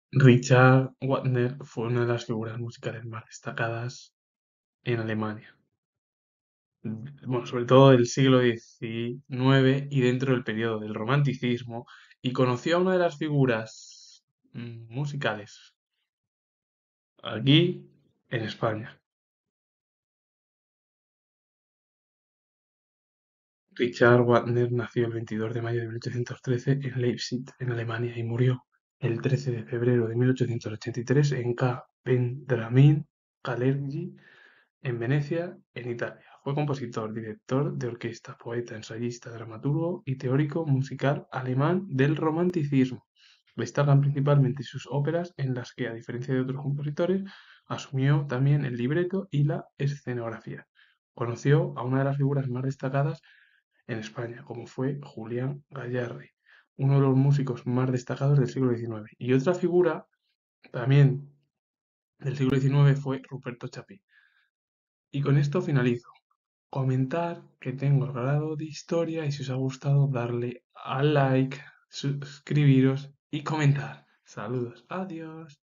Richard Wagner fue una de las figuras musicales más destacadas en Alemania. Bueno, sobre todo del siglo XIX y dentro del periodo del Romanticismo, y conoció a una de las figuras musicales aquí en España. Richard Wagner nació el 22 de mayo de 1813 en Leipzig, en Alemania, y murió el 13 de febrero de 1883 en Ca' Vendramin Calergi, en Venecia, en Italia. Fue compositor, director de orquesta, poeta, ensayista, dramaturgo y teórico musical alemán del Romanticismo. Destacan principalmente sus óperas en las que, a diferencia de otros compositores, asumió también el libreto y la escenografía. Conoció a una de las figuras más destacadas en España, como fue Julián Gallardi, uno de los músicos más destacados del siglo XIX. Y otra figura también del siglo XIX fue Ruperto Chapí. Y con esto finalizo. Comentar que tengo el grado de historia y si os ha gustado darle al like, suscribiros y comentar. Saludos, adiós.